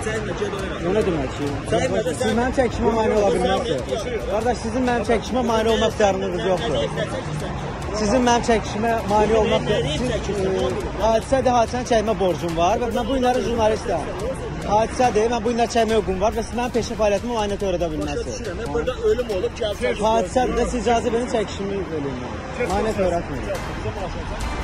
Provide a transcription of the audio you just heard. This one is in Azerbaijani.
çəkmə, ged oyna. O nə demək ki? Çəkmə də Siz mənim çəkişimə mane ola bilməzsiniz. Qardaş, sizin mənim çəkişimə mane olmaq qərarınız yoxdur. Sizin mənim çəkişimə mane olmaq hadisədir, hadisəni çəkmə borcum var və mən bu günləri jurnalistəm. Hadisədir, mən bu günləri çəkmə hüququm var və siz mənim peşə fəaliyyətimi müayinət öyrədə bilməzsiniz. Burada ölüm olub, gəlsin. Hadisədir də siz icazə verin çəkişimi eləyim. Müayinət öyrətməyin.